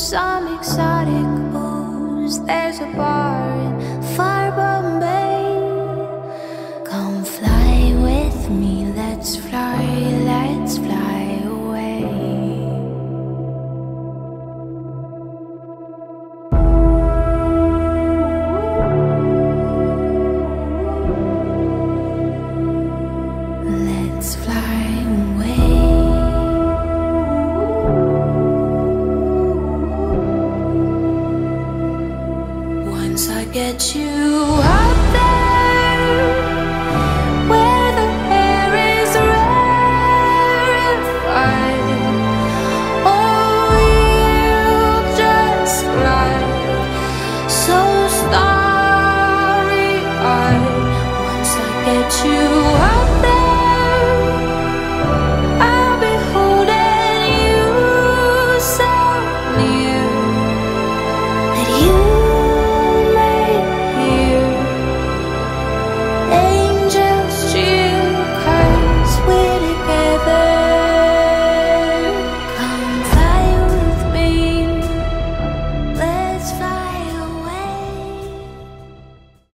some exotic booze. There's a bar in far Bombay. Come fly with me, let's fly away. Let's fly away.